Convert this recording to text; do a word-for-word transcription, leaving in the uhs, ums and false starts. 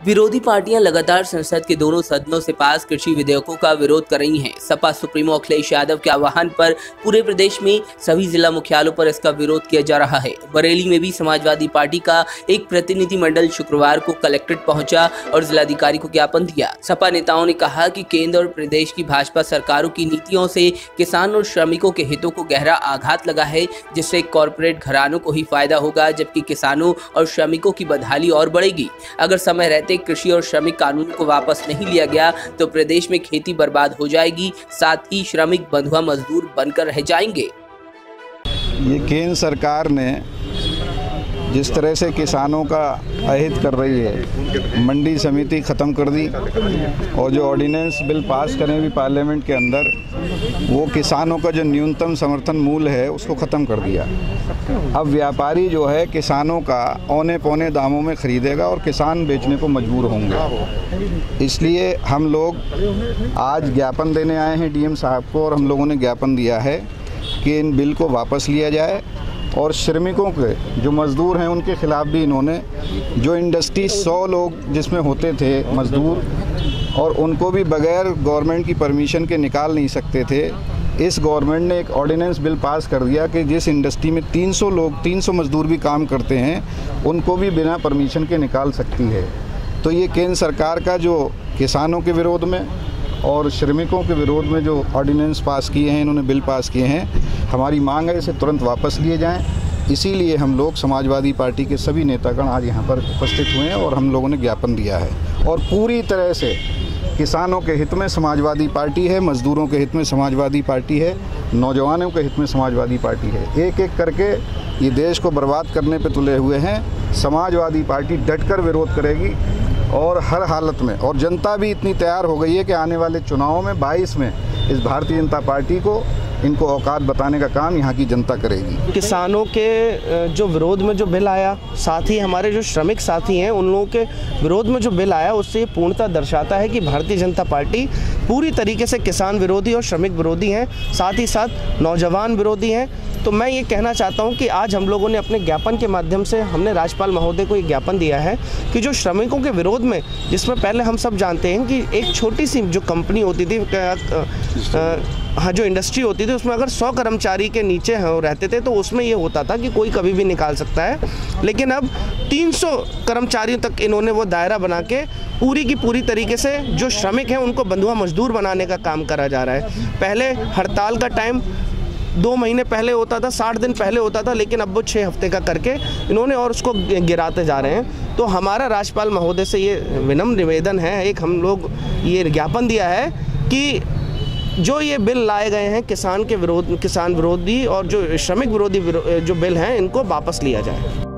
विरोधी पार्टियां लगातार संसद के दोनों सदनों से पास कृषि विधेयकों का विरोध कर रही हैं। सपा सुप्रीमो अखिलेश यादव के आह्वान पर पूरे प्रदेश में सभी जिला मुख्यालयों पर इसका विरोध किया जा रहा है। बरेली में भी समाजवादी पार्टी का एक प्रतिनिधिमंडल शुक्रवार को कलेक्ट्रेट पहुंचा और जिलाधिकारी को ज्ञापन दिया। सपा नेताओं ने कहा कि केंद्र और प्रदेश की भाजपा सरकारों की नीतियों से किसान और श्रमिकों के हितों को गहरा आघात लगा है, जिससे कॉरपोरेट घरानों को ही फायदा होगा, जबकि किसानों और श्रमिकों की बदहाली और बढ़ेगी। अगर समय रहते कृषि और श्रमिक कानून को वापस नहीं लिया गया तो प्रदेश में खेती बर्बाद हो जाएगी, साथ ही श्रमिक बंधुआ मजदूर बनकर रह जाएंगे। ये केंद्र सरकार ने जिस तरह से किसानों का अहित कर रही है, मंडी समिति ख़त्म कर दी और जो ऑर्डिनेंस बिल पास करें भी पार्लियामेंट के अंदर, वो किसानों का जो न्यूनतम समर्थन मूल्य है उसको ख़त्म कर दिया। अब व्यापारी जो है किसानों का औने पौने दामों में ख़रीदेगा और किसान बेचने को मजबूर होंगे। इसलिए हम लोग आज ज्ञापन देने आए हैं डीएम साहब को, और हम लोगों ने ज्ञापन दिया है कि इन बिल को वापस लिया जाए और श्रमिकों के जो मज़दूर हैं उनके ख़िलाफ़ भी इन्होंने, जो इंडस्ट्री सौ लोग जिसमें होते थे मज़दूर और उनको भी बगैर गवर्नमेंट की परमिशन के निकाल नहीं सकते थे, इस गवर्नमेंट ने एक ऑर्डिनेंस बिल पास कर दिया कि जिस इंडस्ट्री में तीन सौ लोग तीन सौ मज़दूर भी काम करते हैं उनको भी बिना परमिशन के निकाल सकती है। तो ये केंद्र सरकार का जो किसानों के विरोध में और श्रमिकों के विरोध में जो ऑर्डिनेंस पास किए हैं, इन्होंने बिल पास किए हैं, हमारी मांग है इसे तुरंत वापस लिए जाएं। इसीलिए हम लोग समाजवादी पार्टी के सभी नेतागण आज यहाँ पर उपस्थित हुए हैं और हम लोगों ने ज्ञापन दिया है। और पूरी तरह से किसानों के हित में समाजवादी पार्टी है, मज़दूरों के हित में समाजवादी पार्टी है, नौजवानों के हित में समाजवादी पार्टी है। एक एक करके ये देश को बर्बाद करने पर तुले हुए हैं। समाजवादी पार्टी डटकर विरोध करेगी और हर हालत में, और जनता भी इतनी तैयार हो गई है कि आने वाले चुनावों में बाईस में इस भारतीय जनता पार्टी को, इनको औकात बताने का काम यहाँ की जनता करेगी। किसानों के जो विरोध में जो बिल आया, साथ ही हमारे जो श्रमिक साथी हैं उन लोगों के विरोध में जो बिल आया, उससे ये पूर्णतः दर्शाता है कि भारतीय जनता पार्टी पूरी तरीके से किसान विरोधी और श्रमिक विरोधी हैं, साथ ही साथ नौजवान विरोधी हैं। तो मैं ये कहना चाहता हूँ कि आज हम लोगों ने अपने ज्ञापन के माध्यम से हमने राज्यपाल महोदय को ये ज्ञापन दिया है कि जो श्रमिकों के विरोध में, जिसमें पहले हम सब जानते हैं कि एक छोटी सी जो कंपनी होती थी, हाँ जो इंडस्ट्री होती थी, उसमें अगर सौ कर्मचारी के नीचे हो रहते थे तो उसमें ये होता था कि कोई कभी भी निकाल सकता है। लेकिन अब तीन सौ कर्मचारियों तक इन्होंने वो दायरा बना के पूरी की पूरी तरीके से जो श्रमिक हैं उनको बंधुआ मजदूर बनाने का काम करा जा रहा है। पहले हड़ताल का टाइम दो महीने पहले होता था, साठ दिन पहले होता था, लेकिन अब वो छः हफ्ते का करके इन्होंने और उसको गिराते जा रहे हैं। तो हमारा राज्यपाल महोदय से ये विनम्र निवेदन है, एक हम लोग ये ज्ञापन दिया है कि जो ये बिल लाए गए हैं किसान के विरोध, किसान विरोधी और जो श्रमिक विरोधी जो बिल हैं, इनको वापस लिया जाए।